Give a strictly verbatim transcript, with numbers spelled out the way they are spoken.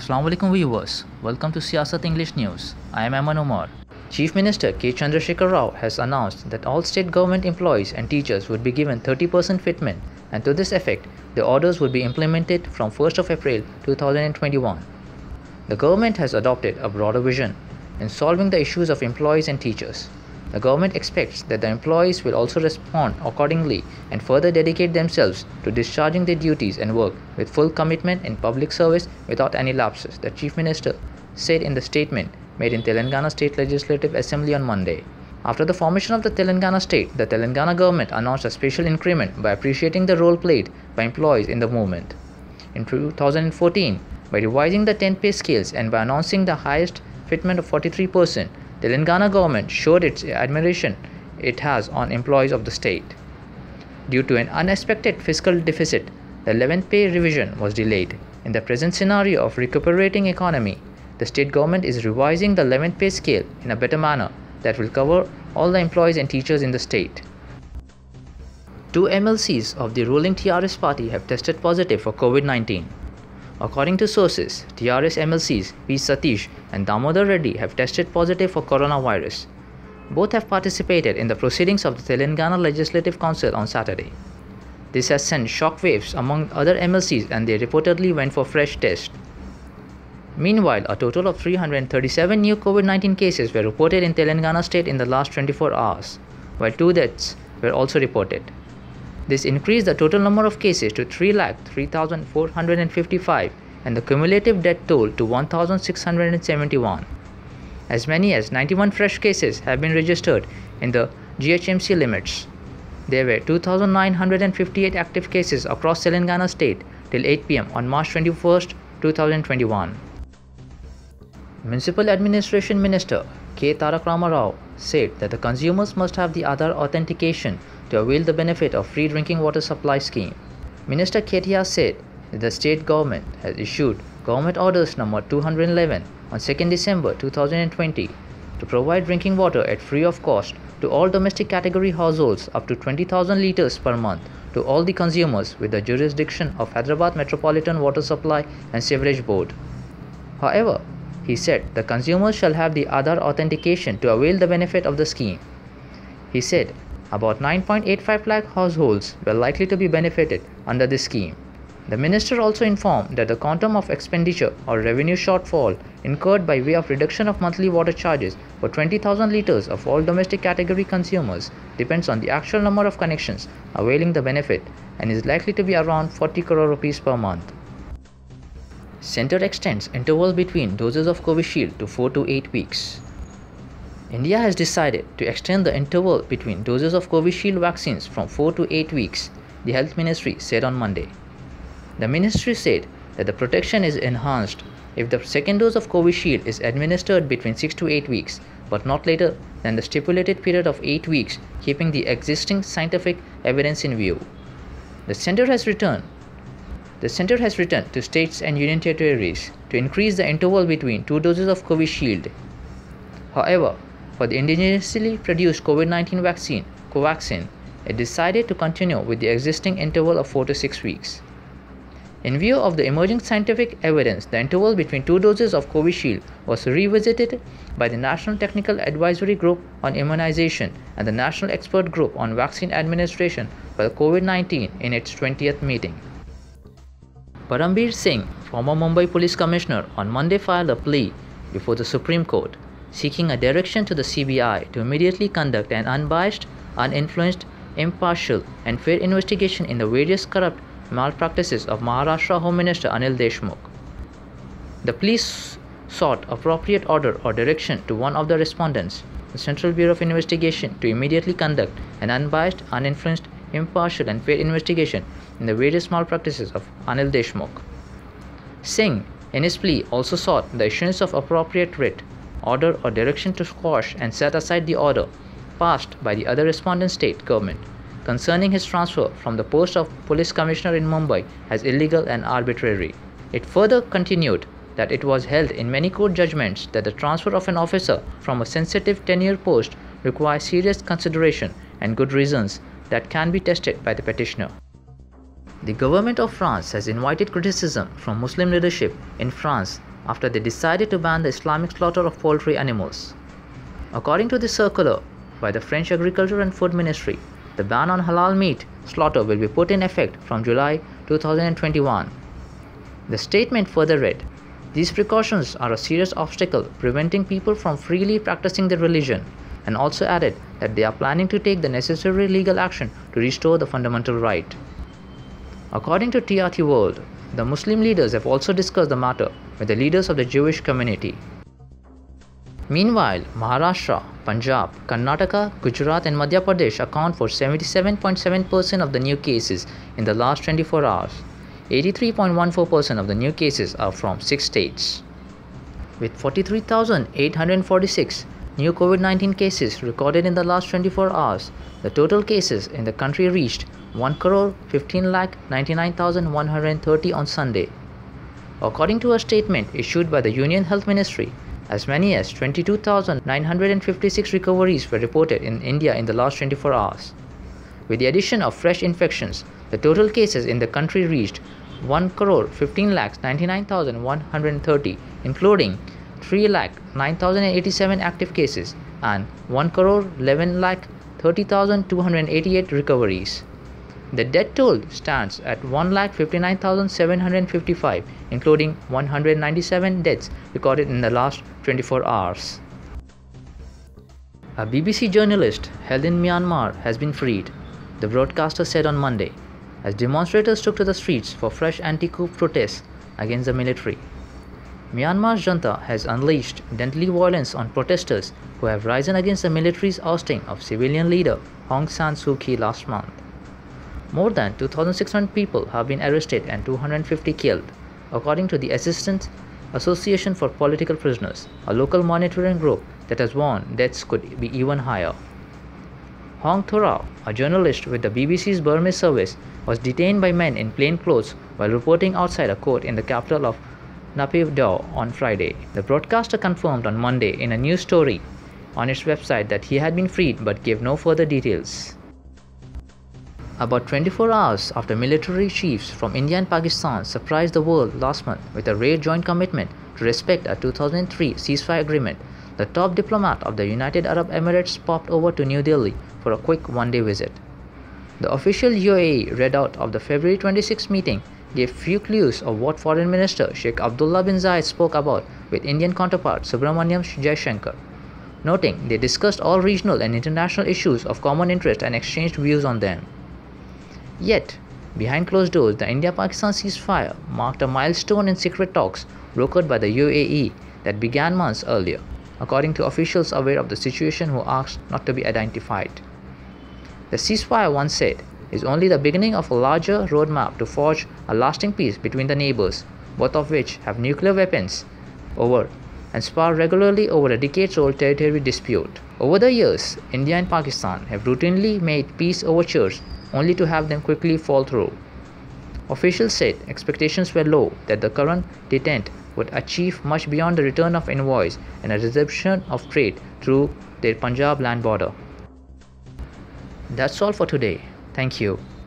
Assalamu alaikum viewers, welcome to Siyasat English News. I am Aman Omar. Chief Minister K. Chandrasekhar Rao has announced that all state government employees and teachers would be given thirty percent fitment, and to this effect, the orders would be implemented from first of April two thousand twenty-one. The government has adopted a broader vision in solving the issues of employees and teachers. The government expects that the employees will also respond accordingly and further dedicate themselves to discharging their duties and work with full commitment in public service without any lapses, the Chief Minister said in the statement made in Telangana State Legislative Assembly on Monday. After the formation of the Telangana state, the Telangana government announced a special increment by appreciating the role played by employees in the movement. In two thousand fourteen, by revising the ten pay scales and by announcing the highest fitment of forty-three percent, Telangana government showed its admiration it has on employees of the state. Due to an unexpected fiscal deficit, the eleventh pay revision was delayed. In the present scenario of recuperating economy, the state government is revising the eleventh pay scale in a better manner that will cover all the employees and teachers in the state. Two M L Cs of the ruling T R S party have tested positive for COVID nineteen. According to sources, T R S M L Cs P. Satish and Damodar Reddy have tested positive for coronavirus. Both have participated in the proceedings of the Telangana Legislative Council on Saturday. This has sent shockwaves among other M L Cs and they reportedly went for fresh tests. Meanwhile, a total of three hundred thirty-seven new COVID nineteen cases were reported in Telangana state in the last twenty-four hours, while two deaths were also reported. This increased the total number of cases to three lakh three thousand four hundred fifty-five and the cumulative death toll to one thousand six hundred seventy-one. As many as ninety-one fresh cases have been registered in the G H M C limits. There were two thousand nine hundred fifty-eight active cases across Telangana state till eight p m on March twenty-first, two thousand twenty-one. Municipal Administration Minister K. Tarak Rama Rao said that the consumers must have the Aadhaar authentication to avail the benefit of free drinking water supply scheme. Minister Ketia said that the state government has issued Government Orders number two hundred eleven on second December two thousand twenty to provide drinking water at free of cost to all domestic category households up to twenty thousand litres per month to all the consumers with the jurisdiction of Hyderabad Metropolitan Water Supply and Sewerage Board. However, he said the consumers shall have the Aadhaar authentication to avail the benefit of the scheme. He said about nine point eight five lakh households were likely to be benefited under this scheme. The minister also informed that the quantum of expenditure or revenue shortfall incurred by way of reduction of monthly water charges for twenty thousand litres of all domestic category consumers depends on the actual number of connections availing the benefit and is likely to be around forty crore rupees per month. Centre extends interval between doses of Covishield to four to eight weeks. India has decided to extend the interval between doses of Covishield vaccines from four to eight weeks, the Health Ministry said on Monday. The ministry said that the protection is enhanced if the second dose of Covishield is administered between six to eight weeks, but not later than the stipulated period of eight weeks, keeping the existing scientific evidence in view. The centre has returned The centre has written to states and union territories to increase the interval between two doses of Covishield. However, for the indigenously produced COVID nineteen vaccine, Covaxin, it decided to continue with the existing interval of four to six weeks. In view of the emerging scientific evidence, the interval between two doses of Covishield was revisited by the National Technical Advisory Group on Immunization and the National Expert Group on Vaccine Administration for COVID nineteen in its twentieth meeting. Parambir Singh, former Mumbai Police Commissioner, on Monday filed a plea before the Supreme Court, seeking a direction to the C B I to immediately conduct an unbiased, uninfluenced, impartial and fair investigation in the various corrupt malpractices of Maharashtra Home Minister Anil Deshmukh. The plea sought appropriate order or direction to one of the respondents, the Central Bureau of Investigation, to immediately conduct an unbiased, uninfluenced, impartial and fair investigation in the various malpractices of Anil Deshmukh. Singh, in his plea, also sought the issuance of appropriate writ, order or direction to squash and set aside the order passed by the other respondent state government concerning his transfer from the post of Police Commissioner in Mumbai as illegal and arbitrary. It further continued that it was held in many court judgments that the transfer of an officer from a sensitive tenure post requires serious consideration and good reasons that can be tested by the petitioner. The government of France has invited criticism from Muslim leadership in France after they decided to ban the Islamic slaughter of poultry animals. According to the circular by the French Agriculture and Food Ministry, the ban on halal meat slaughter will be put in effect from July two thousand twenty-one. The statement further read, "These precautions are a serious obstacle preventing people from freely practicing their religion," and also added that they are planning to take the necessary legal action to restore the fundamental right. According to T R T World, the Muslim leaders have also discussed the matter with the leaders of the Jewish community. Meanwhile, Maharashtra, Punjab, Karnataka, Gujarat and Madhya Pradesh account for seventy-seven point seven percent of the new cases in the last twenty-four hours. eighty-three point one four percent of the new cases are from six states. With forty-three thousand eight hundred forty-six new COVID nineteen cases recorded in the last twenty-four hours, the total cases in the country reached one crore fifteen lakh ninety-nine thousand one hundred thirty on Sunday. According to a statement issued by the Union Health Ministry, as many as twenty-two thousand nine hundred fifty-six recoveries were reported in India in the last twenty-four hours. With the addition of fresh infections, the total cases in the country reached one crore fifteen lakh ninety-nine thousand one hundred thirty, including three lakh nine thousand eighty-seven active cases and one crore eleven lakh thirty thousand two hundred eighty-eight recoveries. The death toll stands at one lakh fifty-nine thousand seven hundred fifty-five, including one hundred ninety-seven deaths recorded in the last twenty-four hours. A B B C journalist held in Myanmar has been freed, the broadcaster said on Monday, as demonstrators took to the streets for fresh anti-coup protests against the military. Myanmar's junta has unleashed deadly violence on protesters who have risen against the military's ousting of civilian leader Aung San Suu Kyi last month. More than two thousand six hundred people have been arrested and two hundred fifty killed, according to the Assistance Association for Political Prisoners, a local monitoring group that has warned deaths could be even higher. Hong Thurao, a journalist with the B B C's Burmese service, was detained by men in plain clothes while reporting outside a court in the capital of Naypyidaw on Friday. The broadcaster confirmed on Monday in a news story on its website that he had been freed but gave no further details. About twenty-four hours after military chiefs from India and Pakistan surprised the world last month with a rare joint commitment to respect a two thousand three ceasefire agreement, the top diplomat of the United Arab Emirates popped over to New Delhi for a quick one-day visit. The official U A E readout of the February twenty-sixth meeting gave few clues of what Foreign Minister Sheikh Abdullah bin Zayed spoke about with Indian counterpart Subramaniam Jaishankar, noting they discussed all regional and international issues of common interest and exchanged views on them. Yet, behind closed doors, the India-Pakistan ceasefire marked a milestone in secret talks brokered by the U A E that began months earlier, according to officials aware of the situation who asked not to be identified. The ceasefire, once said, is only the beginning of a larger roadmap to forge a lasting peace between the neighbors, both of which have nuclear weapons over and spar regularly over a decades-old territory dispute. Over the years, India and Pakistan have routinely made peace overtures only to have them quickly fall through. Officials said expectations were low that the current detente would achieve much beyond the return of envoys and a resumption of trade through their Punjab land border. That's all for today. Thank you.